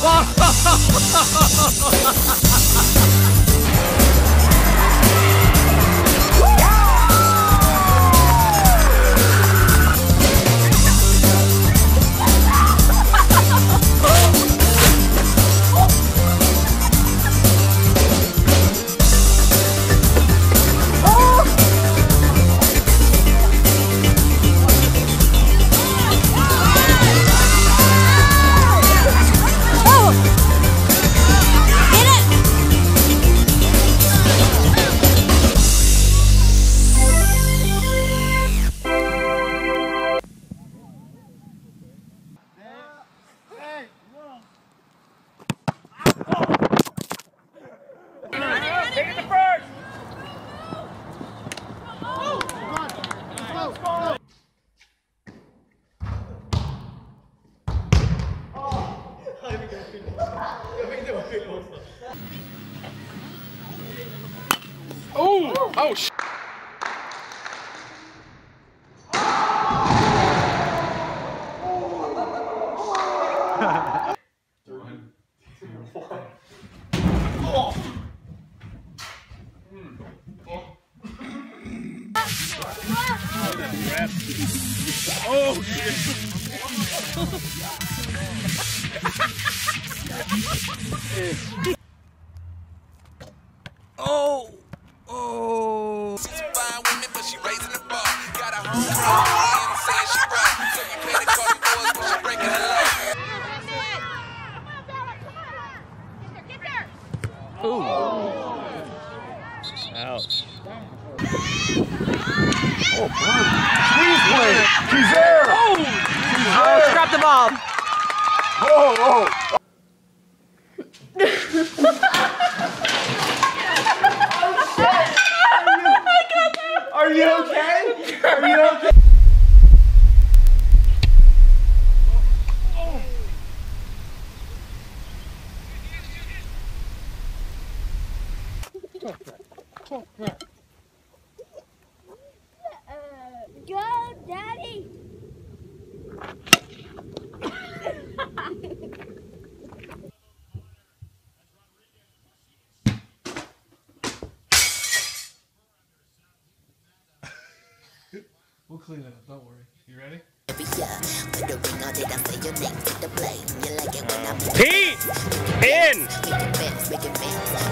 Oh! Oh, sh! Oh, shit! Oh! Oh! She's a fine woman, but she raising the bar. Got a home run, saying she right. So you pay the cotton boys, but she breaking the law. Ooh. Ouch. Oh, squeeze play. She's there. Oh! She's there. Scrap the ball. Oh, oh. Are you okay? Are you okay? Go, Daddy! We'll clean it up, don't worry. You ready? Pete! In!